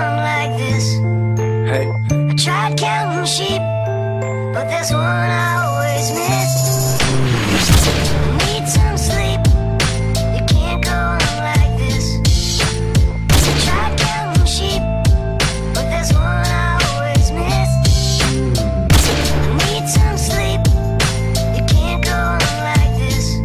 on like this. Hey. I tried counting sheep, but there's one I always miss. I need some sleep. You can't go on like this. I tried counting sheep, but there's one I always miss. I need some sleep. You can't go on like this.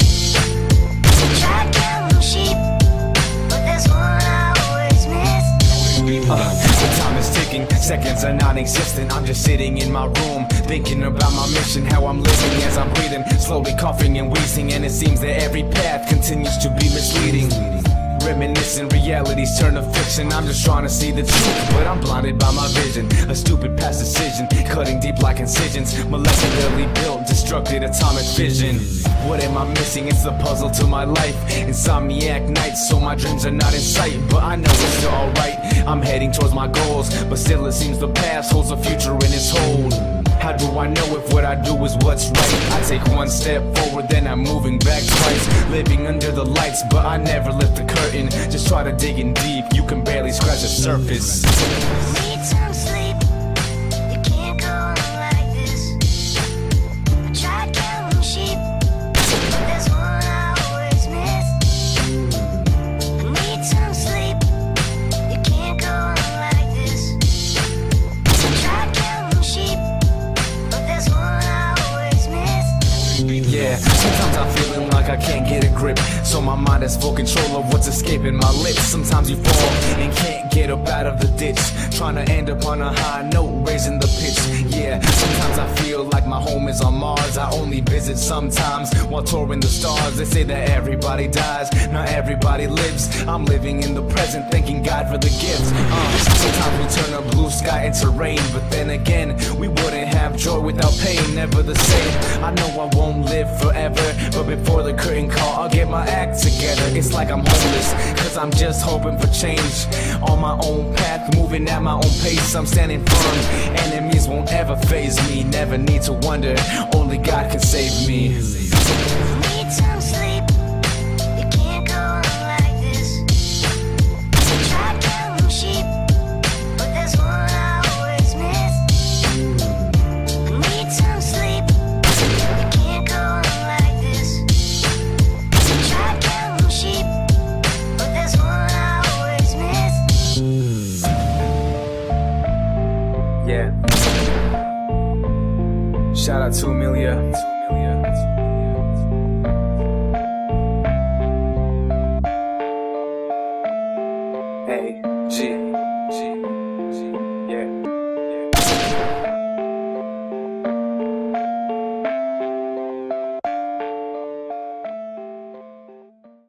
I tried counting sheep, but there's one I always miss. The time is ticking, seconds are non-existent. I'm just sitting in my room, thinking about my mission, how I'm living as I'm breathing, slowly coughing and wheezing, and it seems that every path continues to be misleading. Reminiscing, realities turn to fiction. I'm just trying to see the truth, but I'm blinded by my vision. A stupid past decision, cutting deep like incisions. Molecularly built, destructed atomic fission. What am I missing? It's the puzzle to my life. Insomniac nights, so my dreams are not in sight, but I know it's still alright. I'm heading towards my goals, but still it seems the past holds a future in its hold. How do I know if what I do is what's right? I take one step forward, then I'm moving back twice. Living under the lights, but I never lift the curtain. Just try to dig in deep, you can barely scratch the surface. Need some sleep. You can't go on like this. I tried counting sheep, but there's one I always miss. I need some sleep. You can't go on like this. I tried counting sheep, but there's one I always miss. Yeah, sometimes I'm feeling like I can't get a grip, so my mind has full control of what's escaping my lips. Sometimes you fall and can't get up out of the ditch, trying to end up on a high note, raising the pitch. Yeah, sometimes I feel like my home is on Mars. I only visit sometimes while touring the stars. They say that everybody dies, not everybody lives. I'm living in the present, thanking God for the gifts. Sometimes we turn a blue sky into rain, but then again, we wouldn't have joy without pain. Never the same. I know I won't live forever, but before the curtain call, I'll get my act together. It's like I'm homeless, cause I'm just hoping for change. On my own path, moving at my own pace, I'm standing firm. Enemies won't ever faze me, never need to wonder, only God can save me. Need some sleep. You can't go on like this. I tried counting sheep, but there's one I always miss. I need some sleep. You can't go on like this. I tried counting sheep, but there's one I always miss. Yeah. Shout out to Amelia. Hey, G.